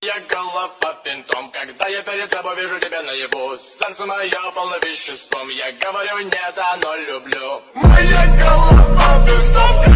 Моя голова винтом, когда я перед собой вижу тебя наяву. Сердце мое полно веществом, я говорю нет, оно люблю. Моя голова винтом.